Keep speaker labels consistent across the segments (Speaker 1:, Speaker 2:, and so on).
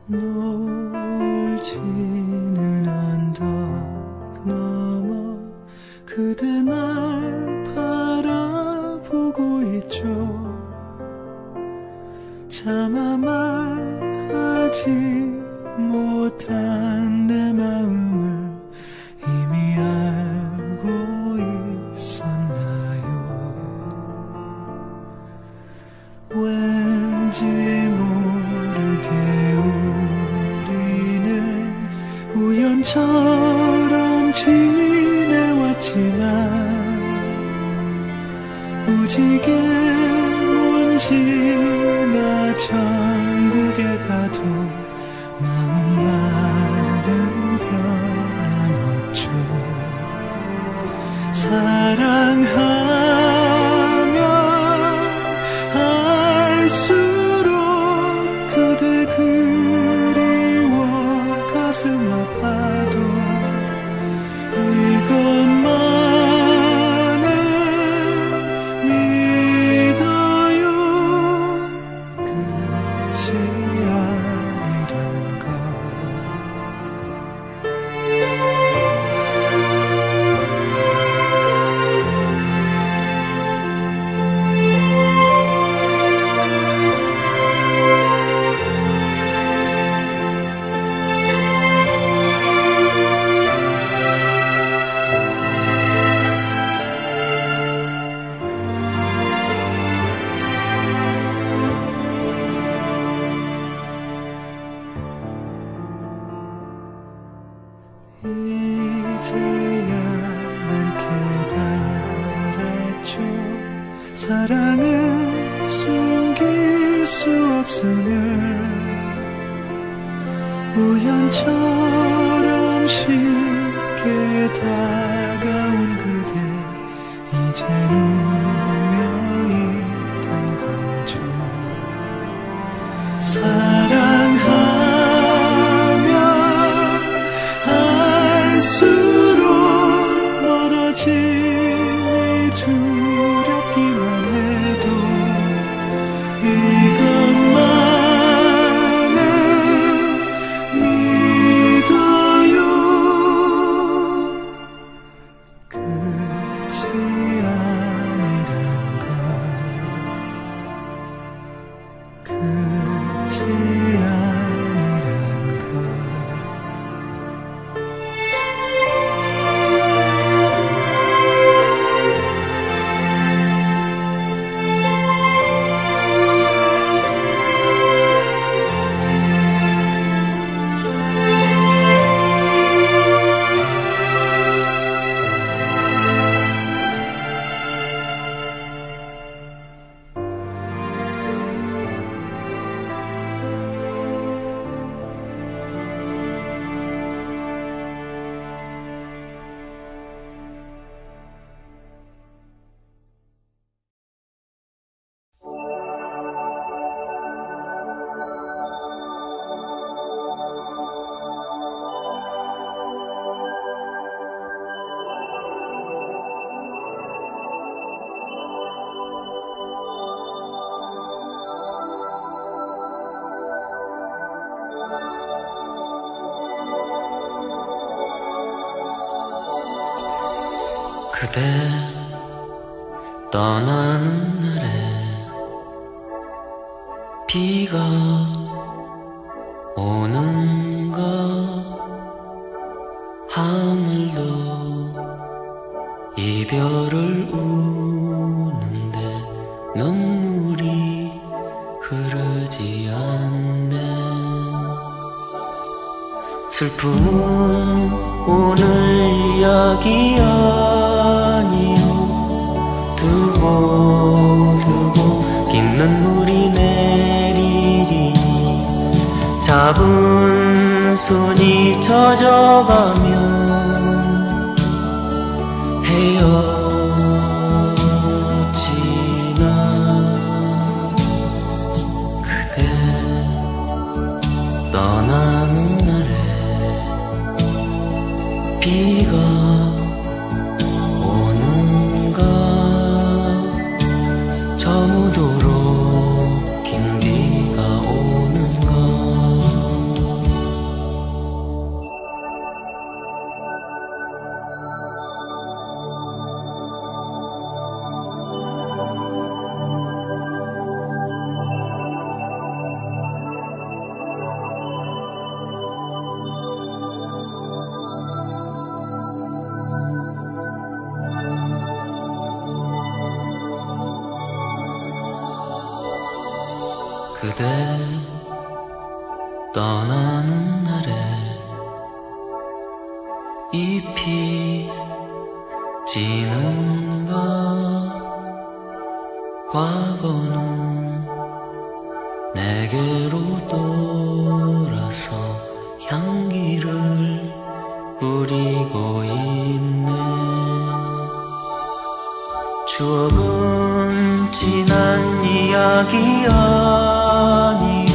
Speaker 1: 놀지는 언덕 넘어 그대 날 바라보고 있죠. 차마 말하지 못한 내 마음을 이미 알고 있었나요? 왠지 모르게 우리는 우연처럼 지내왔지만 무지개 지나 천국에 가도 마음만은 변함없죠. 사랑하면 할수록 그대 그리워 가슴 아파도 이것만은 믿어요. 끝이 아니란 걸. 이제야 난 깨달았죠. 사랑은 숨길 수 없음을. 우연처럼 쉽게 다가온 그대 이젠 운명이 된 거죠. 사랑하면 할수록 멀어짐이 두렵기만 해도 이것만은 믿어요. 끝이 아니란 걸. 끝이 아니란 걸.
Speaker 2: 그대 떠나는 날에 비가 오는가. 하늘도 이별을 우는데 눈물이 흐르지 않네. 슬픔은 오늘 이야기 아니요. 두고 긴 눈물이 내리리니 잡은 손이 젖어가면 헤어지나. 그대 떠나는 날에 비가 오는가. 저무도록 긴 비가 오는가. 그대 떠나는 날에 잎이 지는가 과거는 내게로 돌아서 향기를 뿌리고 있네. 추억은 지난 이야기 아니요.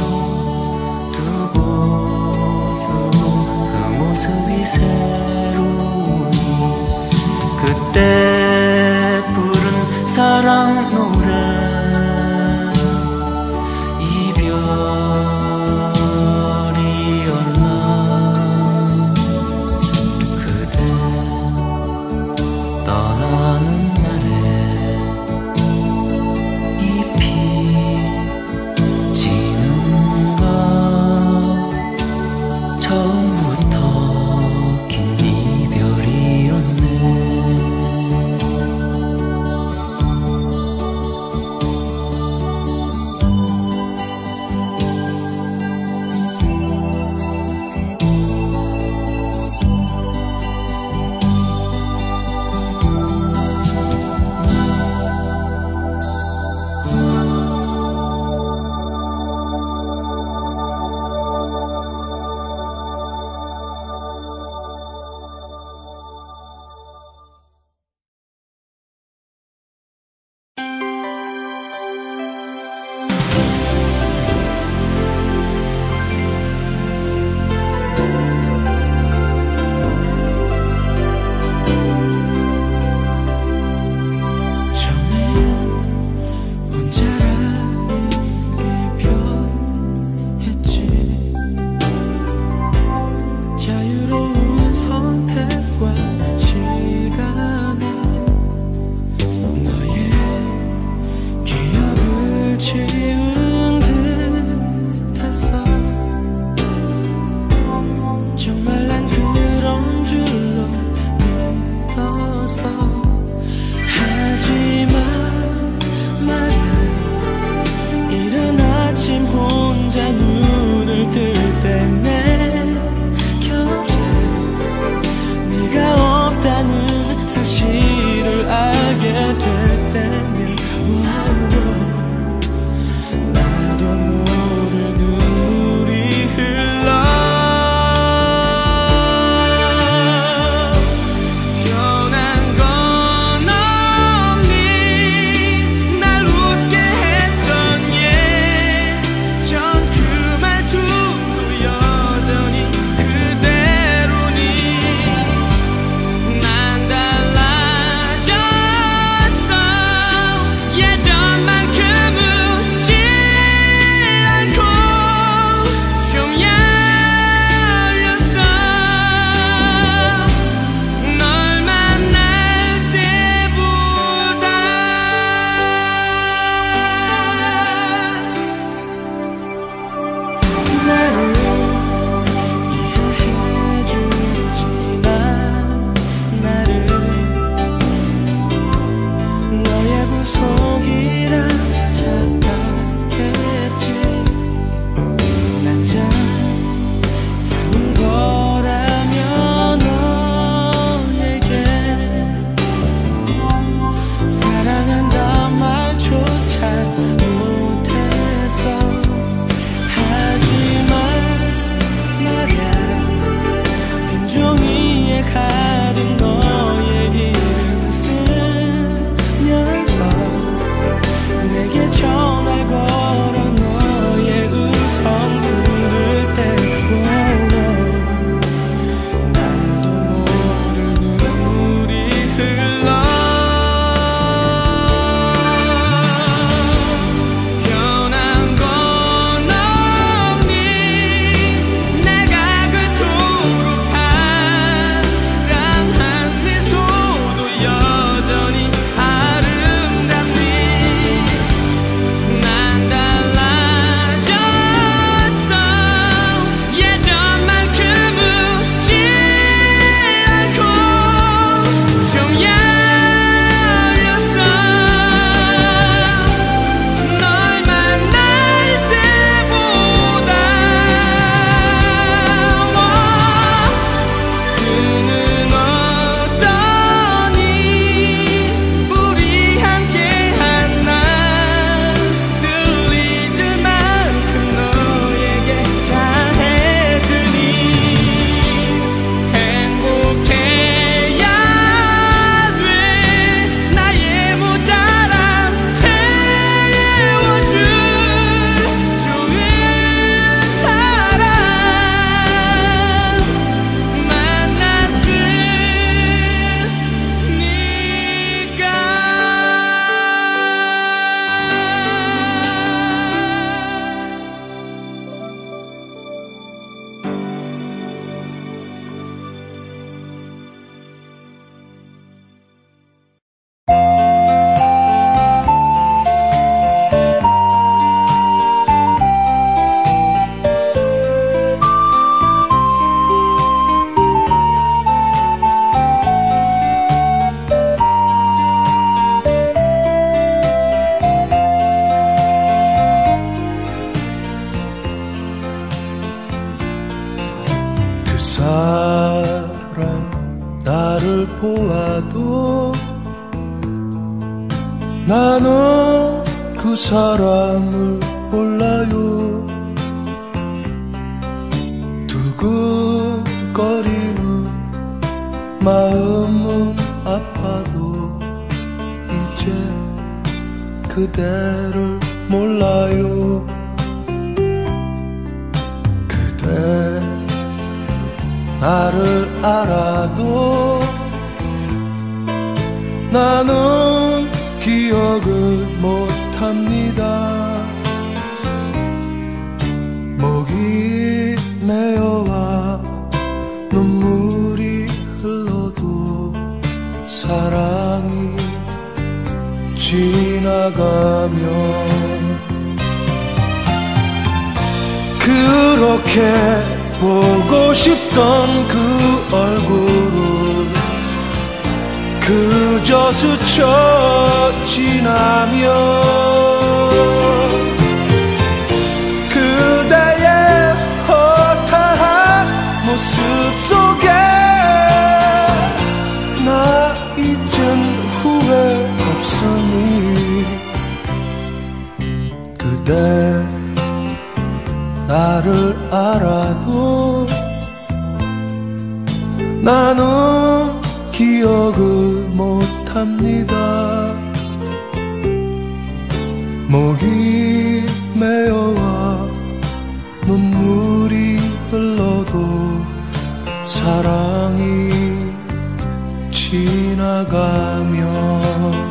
Speaker 2: 두고두고 그 모습이 새로우니 그때 부른 사랑 노래 이별이었나. 그대 떠나는 날에 잎이
Speaker 1: 사람 나를 보아도 나는 그 사람을 몰라요. 두근거리는 마음은 아파도 이제 그대를 몰라요. 그대 나를 알아도 나는 기억을 못합니다. 목이 메어와 눈물이 흘러도 사랑이 지나가면 그렇게 보고 싶던 그 얼굴을 그저 스쳐 지나면 그대의 허탈한 모습 속에 나 이젠 후회 없으니 그대 나를 알아도 나는 기억을 못합니다. 목이 메어와 눈물이 흘러도 사랑이 지나가면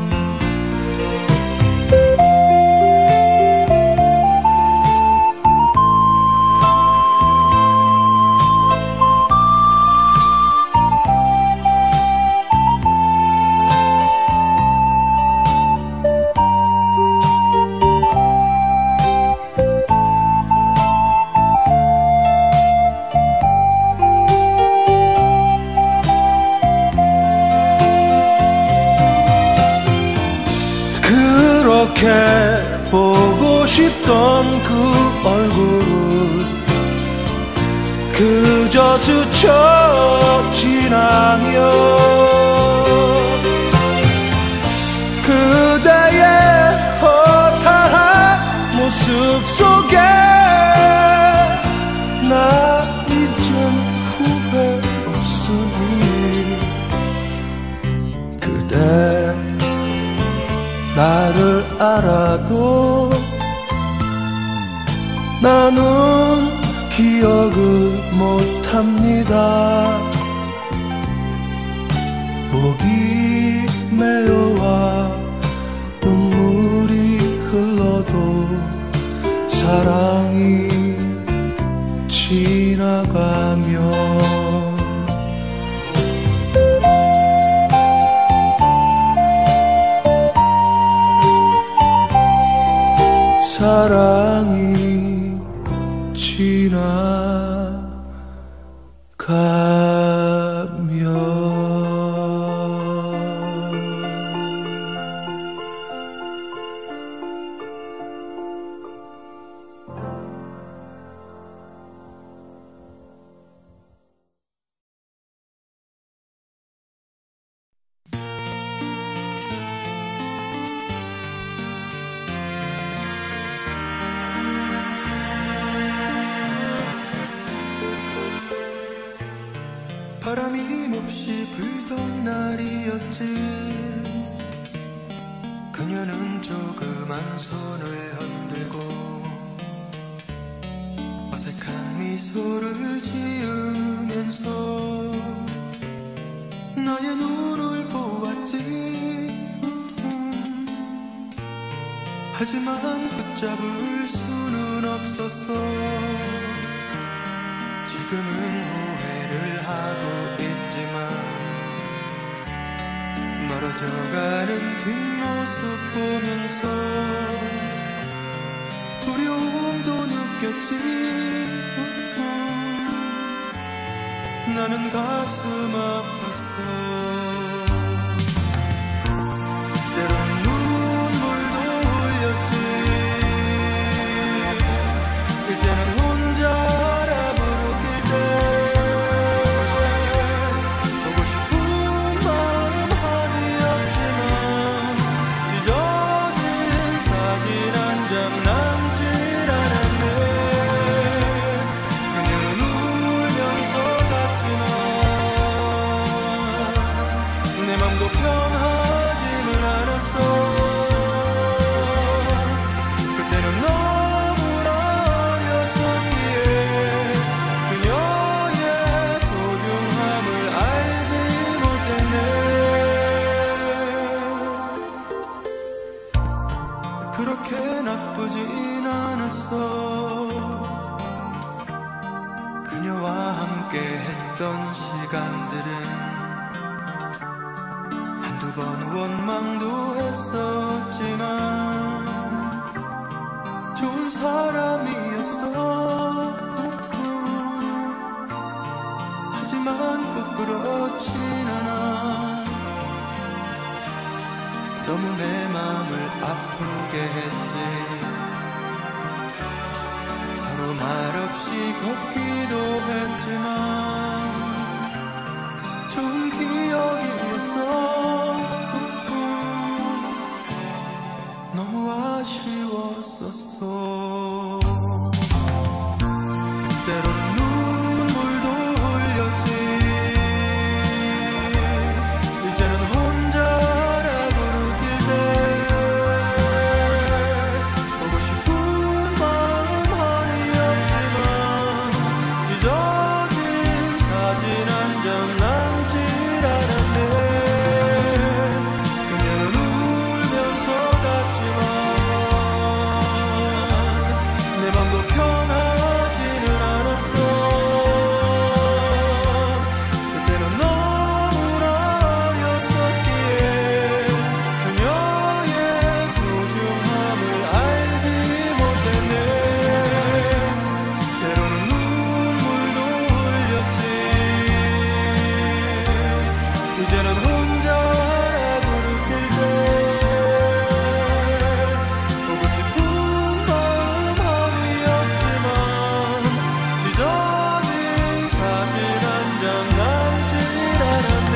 Speaker 1: 그렇게 보고 싶던 그 얼굴을 그저 스쳐 지나면 그대의 허탈한 모습 속에 나 이젠 후회 없으니 그대 나를 알아도 나는 기억을 못합니다. 목이 메어와 눈물이 흘러도 사랑이 지나가면 사랑이 지나가면 바람이 몹시 불던 날이었지. 그녀는 조그만 손을 흔들고 어색한 미소를 지으면서 나의 눈을 보았지. 하지만 붙잡을 수는 없었어. 지금은 후회를 하고 있지만 멀어져가는 뒷모습 보면서 두려움도 느꼈지. 나는 가슴 아팠어. 이제는 혼자 알아부르길 때 그녀와 함께 했던 시간들은 한두 번 원망도 했었지만 좋은 사람이었어. 하지만 꼭 그렇진 않아. 너무 내 맘을 아프게 했지. 서로 말없이 걷기도 했지만 좋은 기억이었어. 너무 아쉬웠었어. 때로는 눈물도 흘렸지. 이제는 혼자라 부르길 때 보고 싶은 마음 한이 없지만 찢어진 사진 한 장 남질 않았네. 그녀는 울면서 갔지만 내 맘도 편하지는 않았어. 그때는 너무나 어렸었기에 그녀의 소중함을 알지 못했네. 때로는 눈물도 흘렸지. 이제는 혼자라 부르길 때 보고 싶은 마음 한이 없지만 찢어진 사진 한 장 남질 않았네.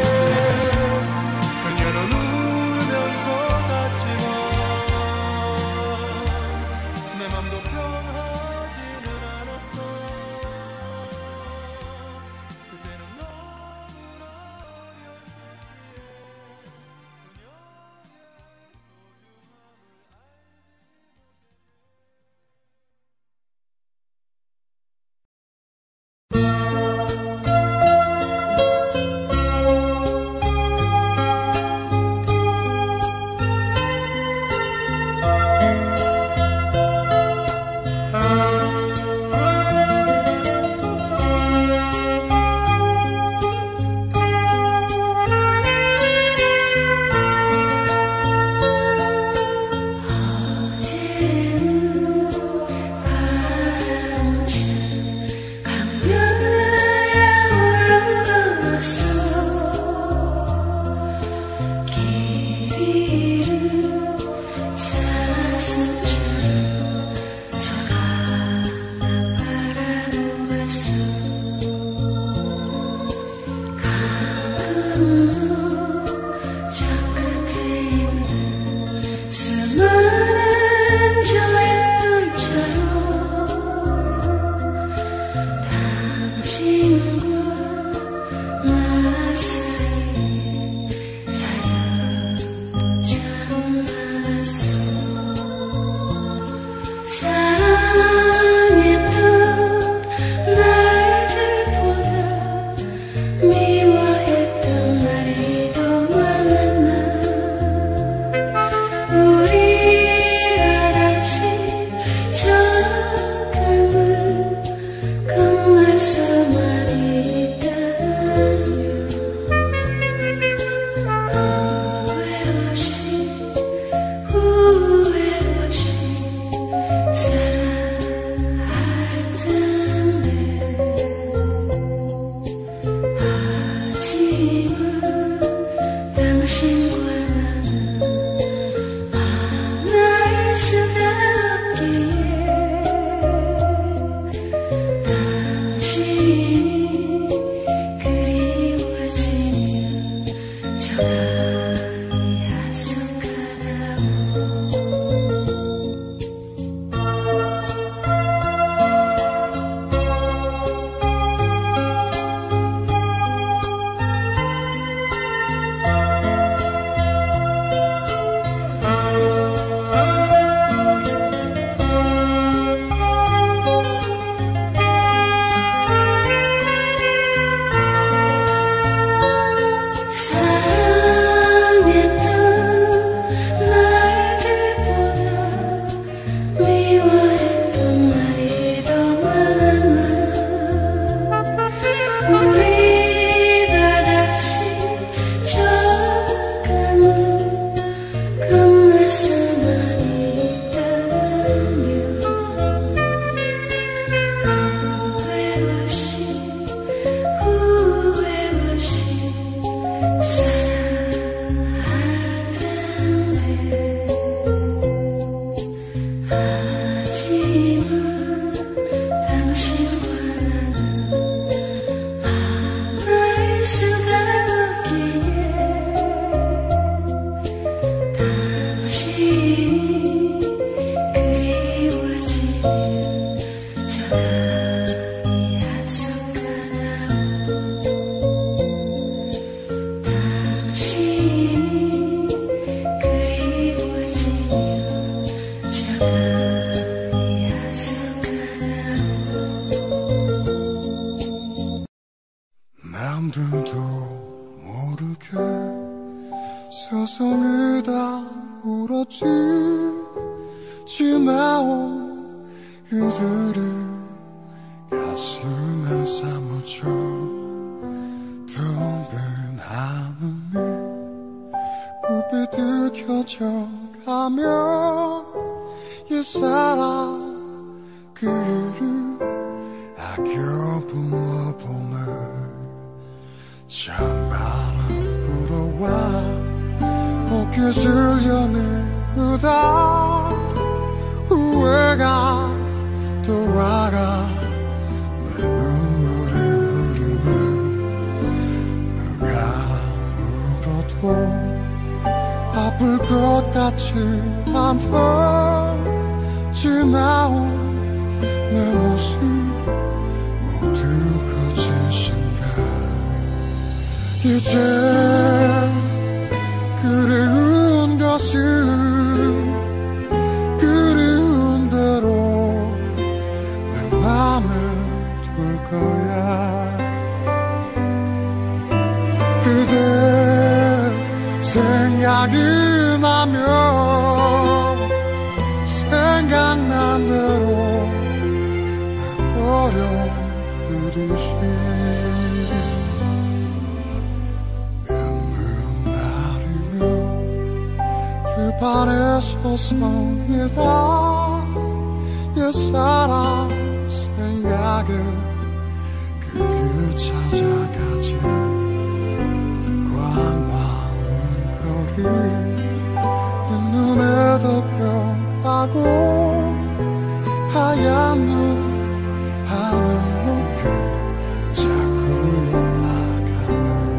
Speaker 1: 그녀는 울면서 갔지만 내 맘도 편하지는 않았어. 그때는 너무나 사랑했던 날
Speaker 3: 송이 다 울었지. 지나온 이들이 가슴에 사무쳐 텅빈 하늘이 불빛 켜져가며 옛사랑 그 일을 아껴 불러보네. 찬바람 불어와 옷깃을 여미우다 후회가 돌아가 내 눈물이 흐르네. 누가 물어도 아플 것 같지 않던 지나온 내 모습 모두 거친 생각. 이제 그리운 것은 그리운 대로 내 맘에 둘 거야. 그대 생각이 나면 생각난 대로 어려두듯이 늦는 날이면 들판에 서성이다 옛사랑 생각에 그 길 찾아가지. 꽉 막은 거리 눈에 덮여가고 하얀 눈 하늘 높이 자꾸 올라가네.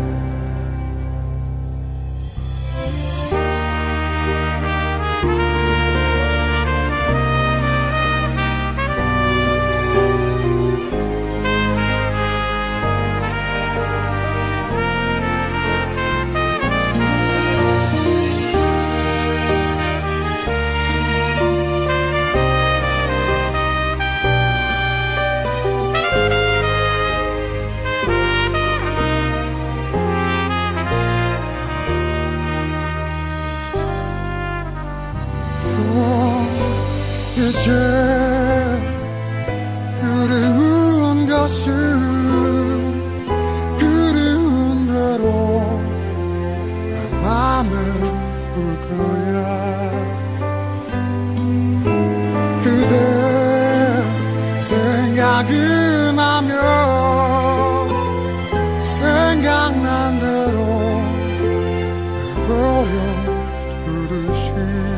Speaker 3: 이제 그리운 것은 그리운 대로 내 맘에 둘 거야. 그대 생각이 나면 생각난 대로 내버려두듯이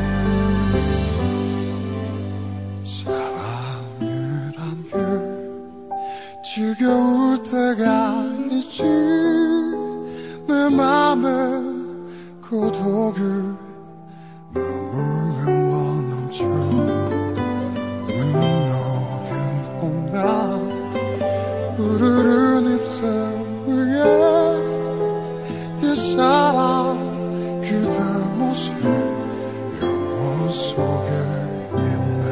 Speaker 3: 사랑이란 게 지겨울 때가 있지. 내 맘에 고독이 너무 흘러 넘쳐 눈 녹은 봄날 흐르는 잎새 위에 옛사랑 그대 모습 영혼 속에 있네.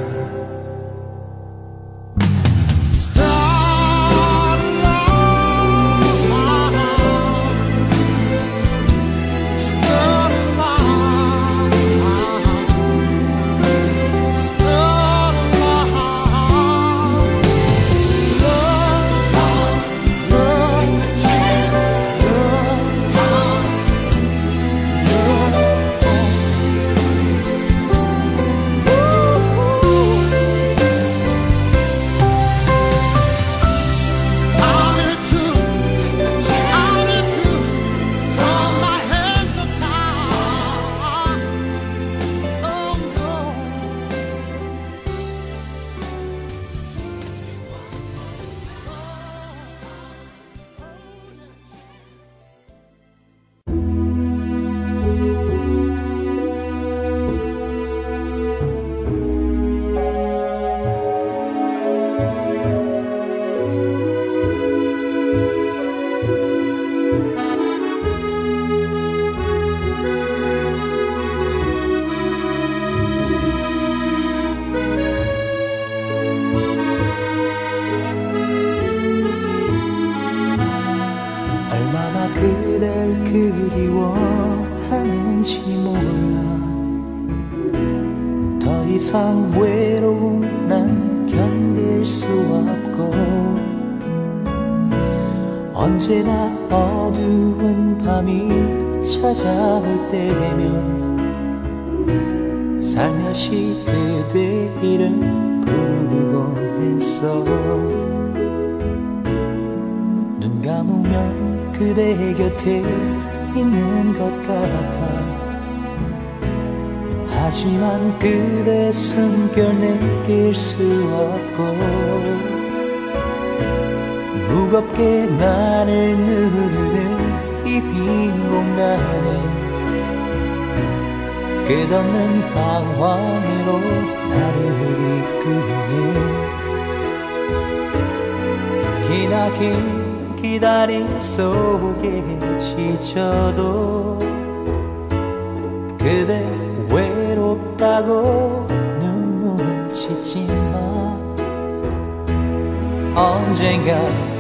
Speaker 2: 이상 외로움 난 견딜 수 없고 언제나 어두운 밤이 찾아올 때면 살며시 그대 이름 부르곤 했어. 눈 감으면 그대 곁에 있는 것 같아. 하지만 그대 숨결 느낄 수 없고 무겁게 나를 누르는 이 빈 공간에 끝없는 방황으로 나를 이끄네. 기나긴 기다림 속에 지쳐도 그대 외롭다고 눈물 짓지 마. 언젠가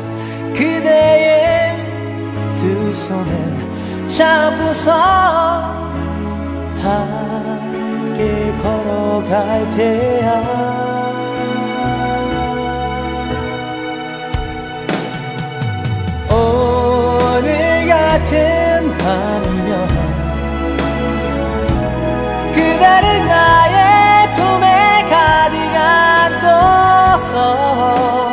Speaker 2: 그대의 두 손을 잡고서 함께 걸어갈 테야. 오늘 같은 밤이면 그대를 나의 품에 가득 안고서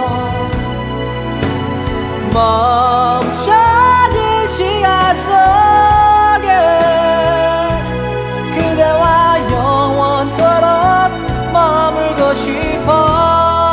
Speaker 2: 멈춰진 시간 속에 그대와 영원토록 머물고 싶어.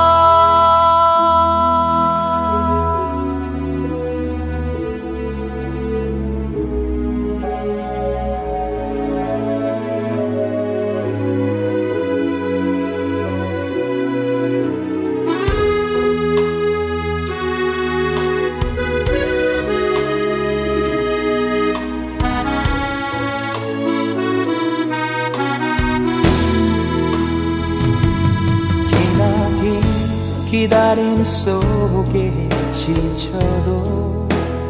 Speaker 2: 기다림 속에 지쳐도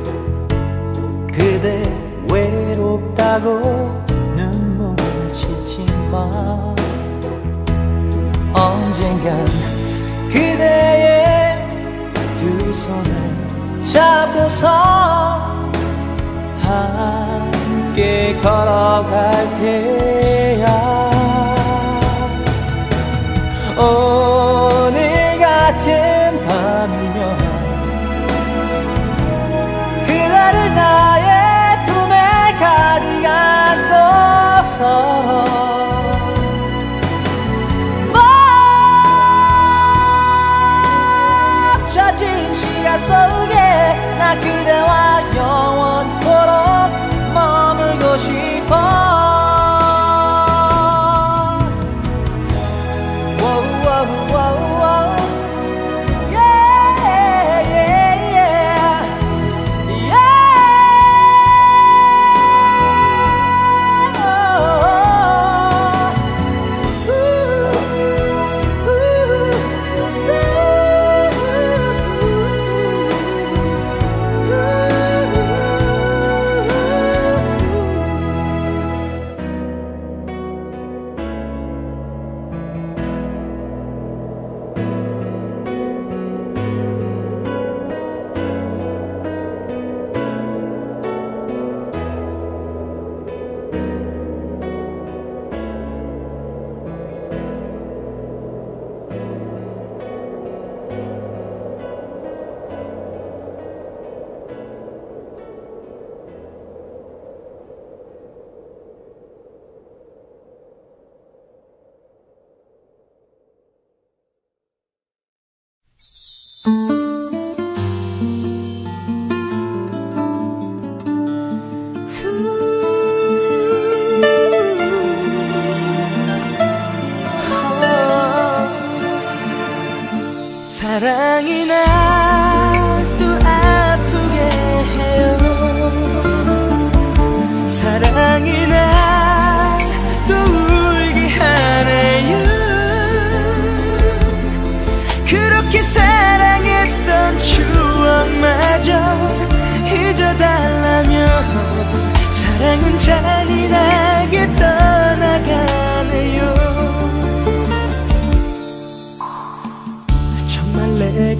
Speaker 2: 그대 외롭다고 눈물 짓지 마. 언젠간 그대의 두 손을 잡고서 함께 걸어갈 테야. 오늘 같은 밤이면 그대를 나의 품에 가득 안고서 멈춰진 시간 속에 나 그대와 영원토록 머물고 싶어.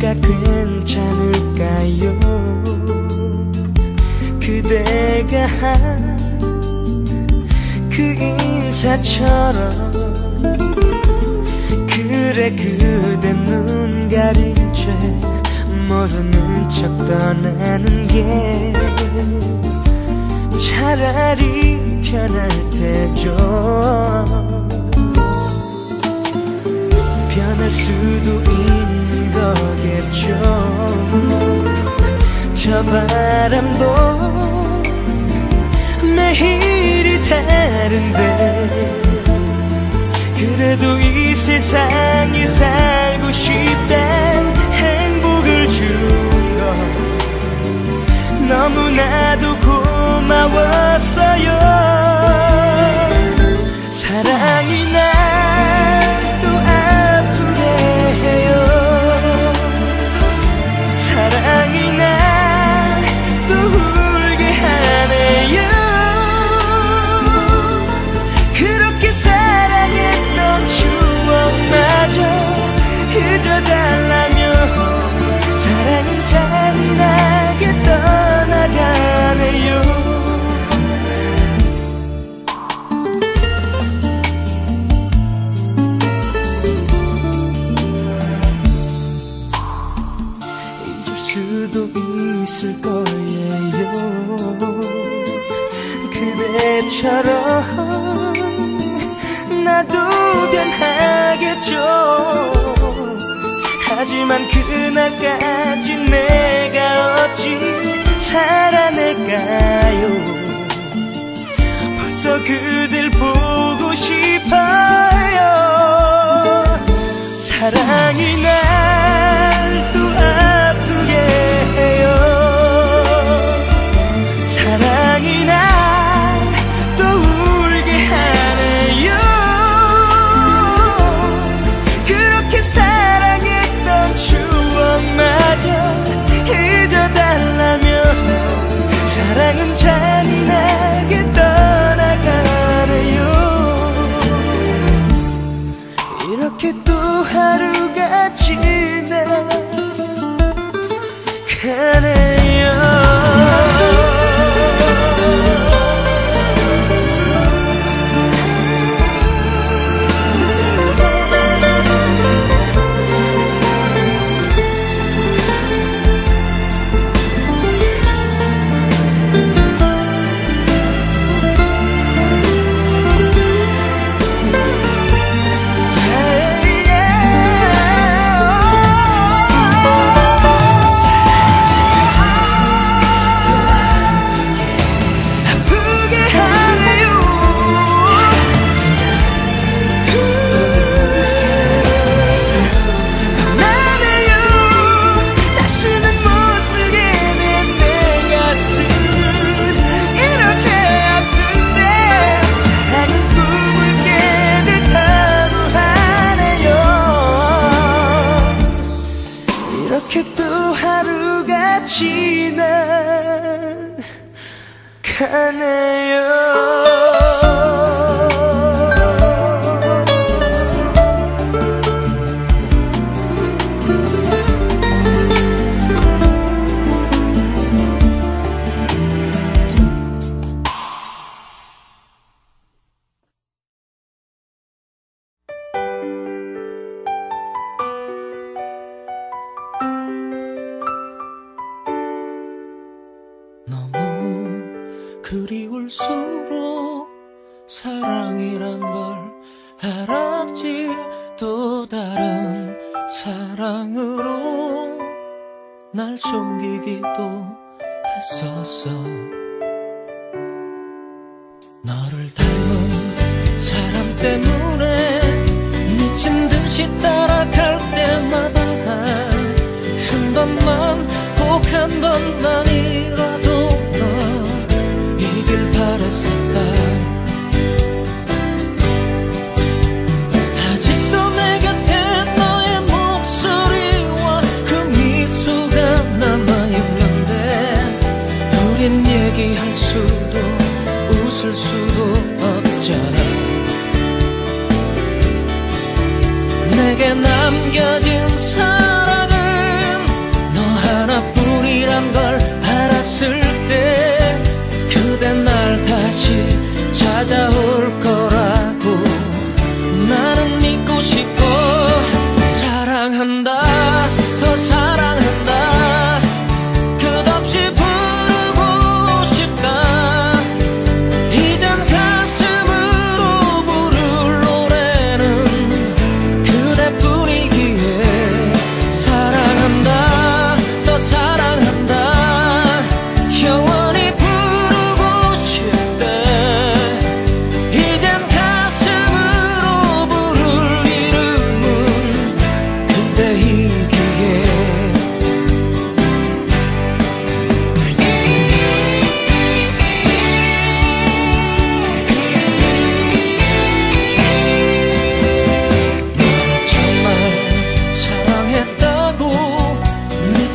Speaker 2: 내가 괜찮을까요? 그대가 한 그 인사처럼 그래 그대 눈 가린 채 모르는 척 떠나는 게 차라리 편할 테죠. 변할 수도 있는 거겠죠. 저 바람도 매일이 다른데 그래도 이 세상에 살고 싶단 행복을 준 건 너무나도 고마웠어요. 사랑이 날 또 아프게 해요. 사랑이 날 또 울게 하네요. 그렇게 사랑했던 추억마저 잊어달라며 사랑은 잔인하게 떠나가네요. 잊을 수도 있을 거예요. 그대처럼 나도 변하겠죠. 하지만 그날까지 내가 어찌 살아낼까요? 벌써 그댈 보고 싶어요. 사랑이 날 또 아프게 해요. 사랑이 날 또 울게 하네요. 그렇게 사랑했던 추억마저 잊어달라며 사랑은 잔인하게 떠나가네요. 이렇게 또 하루가 지나가네요. 이렇게 또 하루가
Speaker 4: 너무 그리울수록 사랑이란 걸 알았지. 또 다른 사랑으로 날 숨기기도 했었어. 너를 닮은 사람 때문에 미친 듯이 따라갈 때마다 한 번만 꼭 한 번만이라도 너 이길 바랬었다. 아직도 내 곁에 너의 목소리와 그 미소가 남아있는데 우린 얘기할 수도 웃을 수도 없잖아. 내게 남겨진 사랑은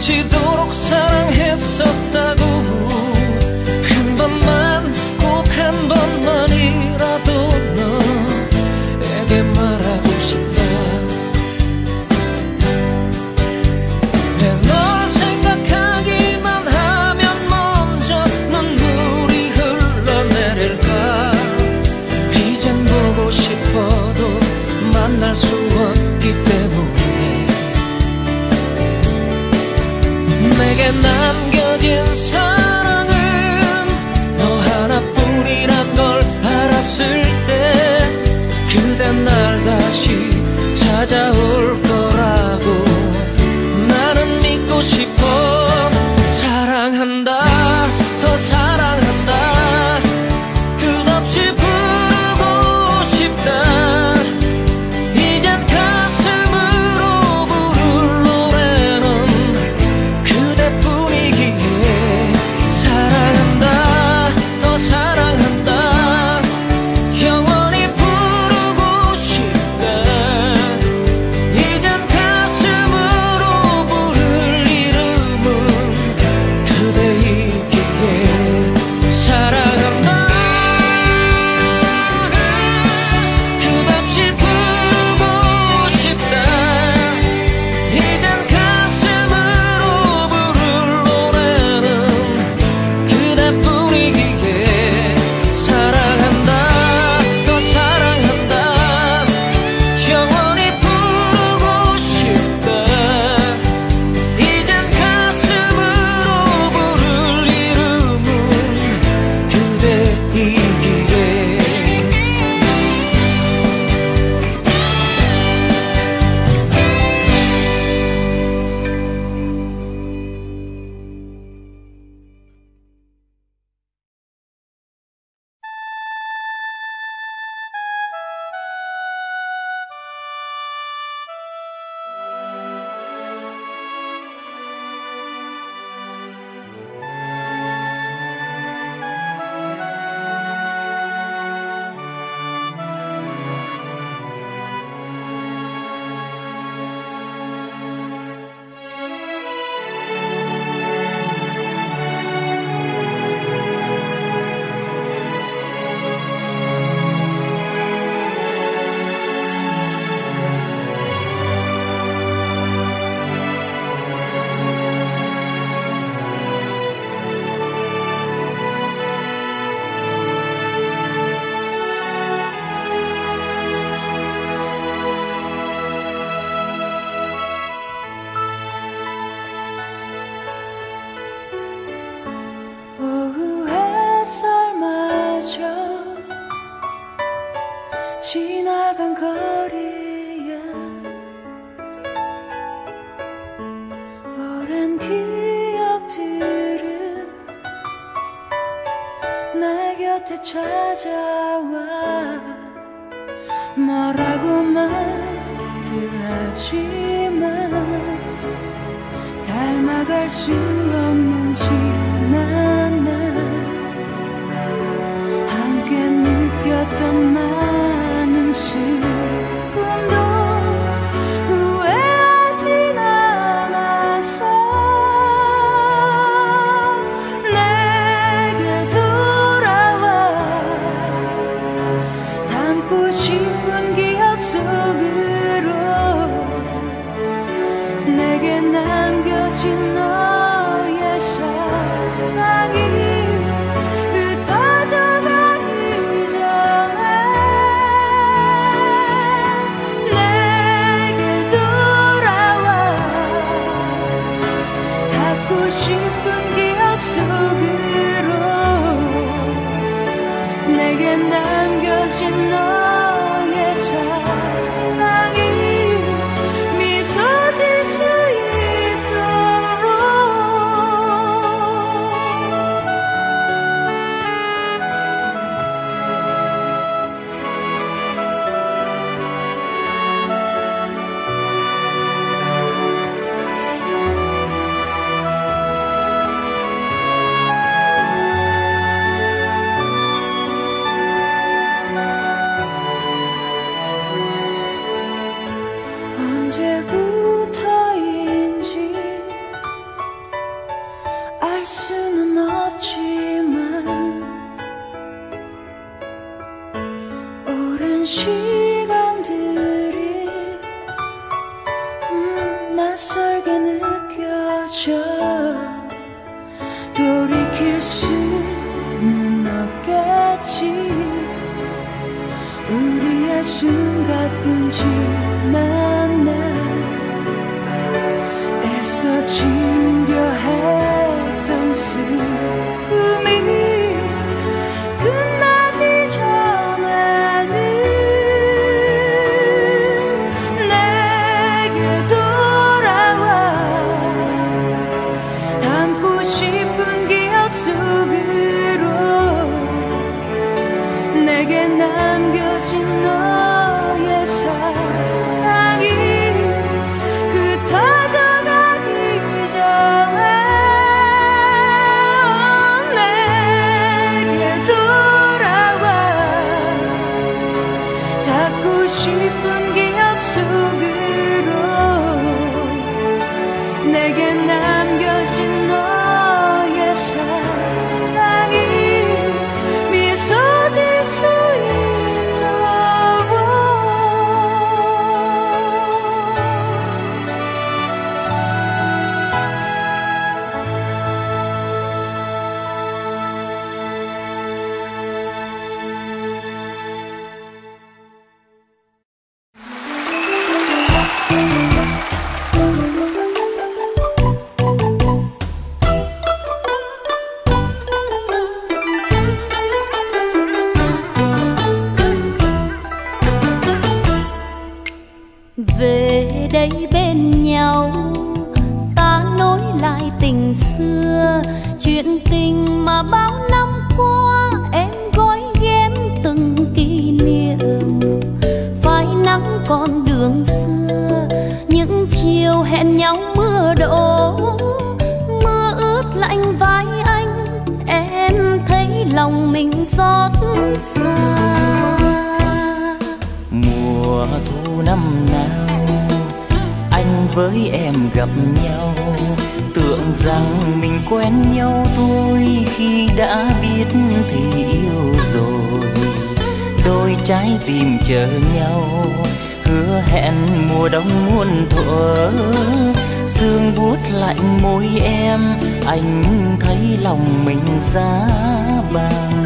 Speaker 4: 미치도록 사랑했었다고 한 번만 꼭 한 번만이라도 너에게 말하고 싶다. 내 널 생각하기만 하면 먼저 눈물이 흘러내릴까. 이젠 보고 싶어도 만날 수 없기 때문에 내게 남겨진 사랑은 너 하나뿐이란 걸 알았을 때 그댄 날 다시 찾아올 거라고 나는 믿고 싶어. 사랑한다 더 사랑한다 끝없이 부르고 싶다. 이젠 가슴으로 부를 노래는 그대뿐이기에 사랑한다 더 사랑한다 영원히 부르고 싶다. 이젠 가슴으로 부를 이름은 그대이기에 사랑한다. 끝없이 부르고 싶다. 이젠 가슴으로 부를 노래는 그대뿐이기에 사랑한다 더 사랑한다 영원히 부르고 싶다. 이젠 가슴으로 부를 이름은 그대이기에.
Speaker 2: 오후 햇살마저 지나간 거리에 오랜 기억들은 내 곁에 찾아와 뭐라고 말을 하지만 닮아갈 수 없는 지난 날 함께 느꼈던 많은 슬픔도 후회하진 않아서 내게 돌아와 담고 싶은 기억 속으로 내게 남겨진 너의 사랑이 흩어져가기 전에 내게 돌아와 닿고 싶은 기억 속으로 내게 남겨진 너의 사랑이 미소 질 수 있도록 알 수는 없지만 오랜 시간들이 낯설게 느껴져 돌이킬 수는 없겠지 우리의 숨가쁜 지난 날 애써주려 했던 슬픔이 끝나기 전에는 내게 돌아와 담고 싶은 기억 속으로 내게 남겨진 너의 사랑이 흩어져가기 전에 내게 돌아와 닿고 싶은 기억 속으로 내게 남겨진 너의 사랑이 미소 질 수
Speaker 5: về đây bên nhau ta nối lại tình xưa chuyện tình mà bao năm qua em gói ghém từng kỷ niệm phai nắng con đường xưa những chiều hẹn nhau mưa đổ mưa ướt lạnh vai anh em thấy lòng mình xót xa
Speaker 4: mùa thu năm nào anh với em gặp nhau tưởng rằng mình quen nhau thôi khi đã biết thì yêu rồi đôi trái tim chờ nhau hứa hẹn mùa đông muôn thuở sương buốt lạnh môi em anh thấy lòng mình giá băng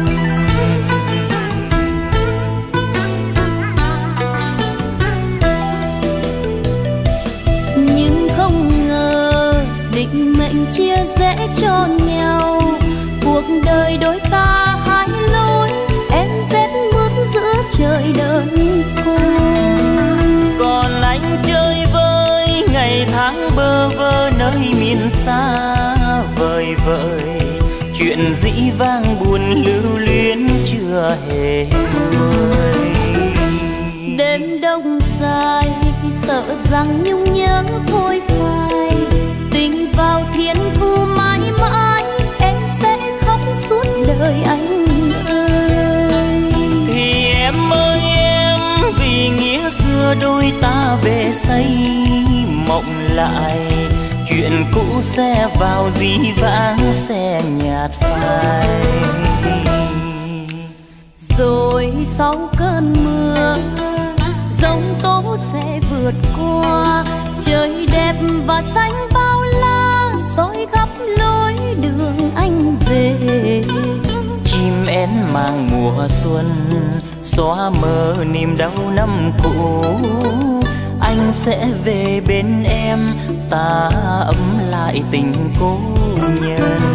Speaker 4: định mệnh chia rẽ cho nhau cuộc đời đôi ta hai lối em rét mướt giữa trời đơn côi còn anh chơi với ngày tháng bơ vơ nơi miền xa vời vợi chuyện dĩ vang buồn lưu luyến chưa hề nguôi
Speaker 5: đêm đông dài sợ rằng nhung nhớ phôi phai tình vào thiên thu mãi mãi em sẽ khóc suốt đời anh ơi
Speaker 4: thì em ơi em vì nghĩa xưa đôi ta về xây mộng lại chuyện cũ sẽ vào dĩ vãng sẽ nhạt phai
Speaker 5: rồi sau cơn mưa giông tố sẽ vượt qua trời đẹp và xanh bao la soi khắp lối đường anh về
Speaker 4: chim én mang mùa xuân xóa mờ niềm đau năm cũ anh sẽ về bên em ta ấm lại tình cố nhân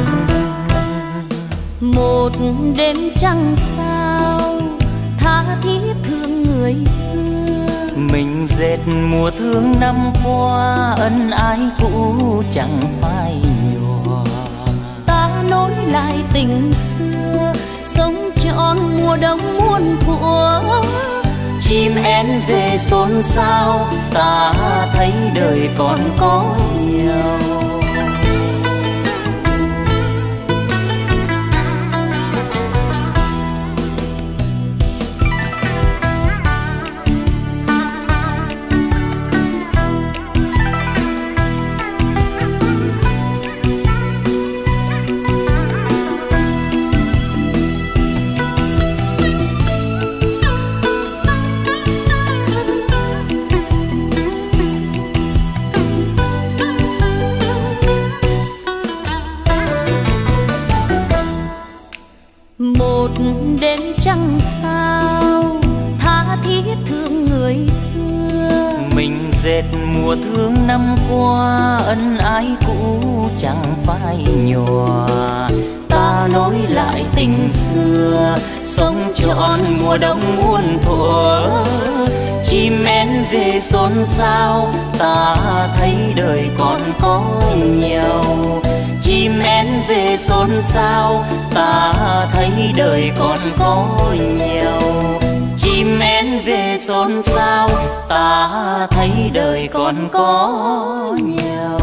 Speaker 5: một đêm trăng sao tha thiết thương người xưa
Speaker 4: mình dệt mùa thương năm qua ân ái cũ chẳng phai nhòa
Speaker 5: ta nối lại tình xưa sống trọn mùa đông muôn thuở
Speaker 4: chim én về xôn xao ta thấy đời còn có nhau
Speaker 5: cùng đến trăng sao, tha thiết thương người xưa.
Speaker 4: Mình dệt mùa thương năm qua, ân ái cũ chẳng phai nhòa. Ta nối lại tình xưa, sống trọn mùa đông muôn thuở. Chim én về xôn xao, ta thấy đời còn có nhau. Chim én về xôn xao, ta thấy đời còn có nhau. Chim én về xôn xao, ta thấy đời còn có nhau.